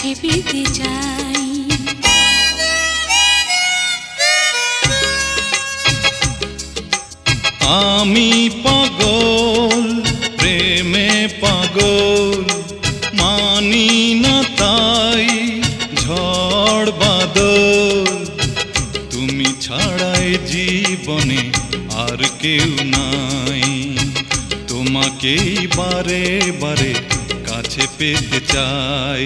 কাছে পেতে চাই। আমি পাগল প্রেমে পাগল, মানি না তাই ঝড় বাদল। তুমি ছাড়াই জীবনে আর কেউ নাই, তোমাকেই বারে বারে কাছে পেতে চাই।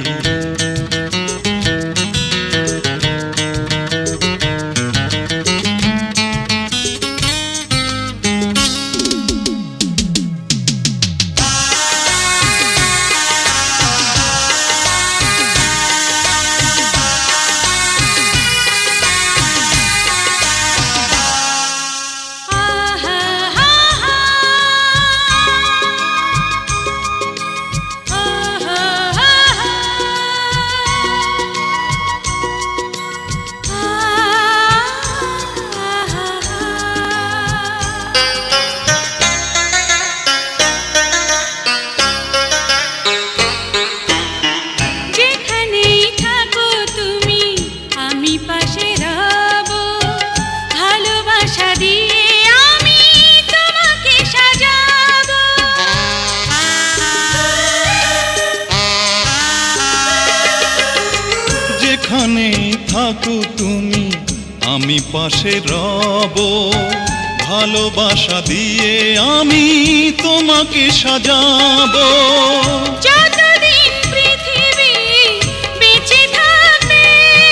যেখানে থাকো তুমি আমি পাশে রব, ভালোবাসা দিয়ে আমি তোমাকে সাজাবো। যতদিন পৃথিবী বেঁচে থাকবে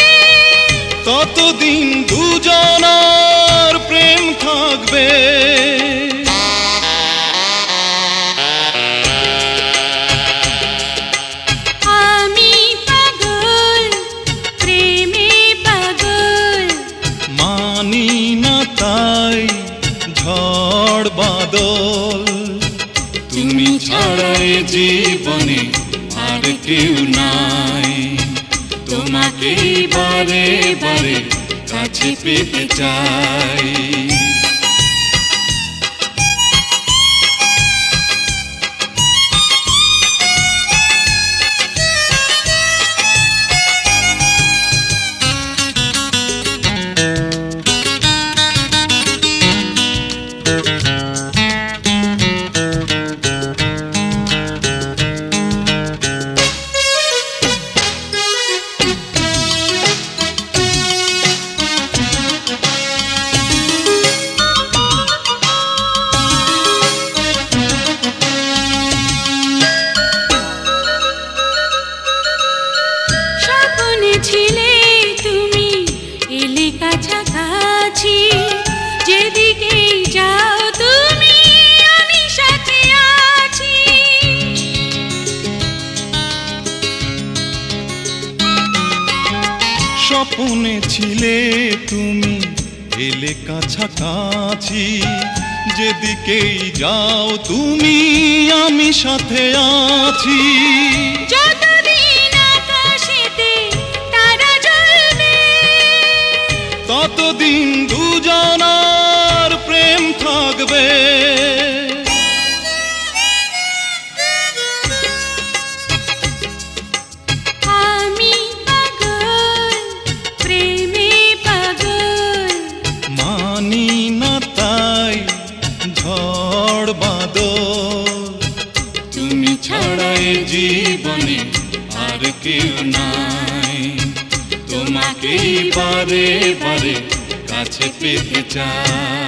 ততদিন দুজনার প্রেম থাকবে। তাই ঝড় বাদল, তুমি ছাড়াই জীবনে আর কেউ নাই, তোমাকে বারে বারে কাছে পেতে চাই। ছিলে তুমি এলে কাছাকাছি, যেদিকেই যাও তুমি আমি সাথে আছি। স্বপ্নে ছিলে তুমি এলে কাছাকাছি, যেদিকেই যাও তুমি আমি সাথে আছি। ততদিন দুজনার প্রেম থাকবে। আমি পাগল প্রেমে পাগল, মানি না তাই ঝড় বাদল। তুমি ছাড়াই জীবনে আর কেউ নাই, তোমাকেই বারে বারে কাছে পেতে চাই।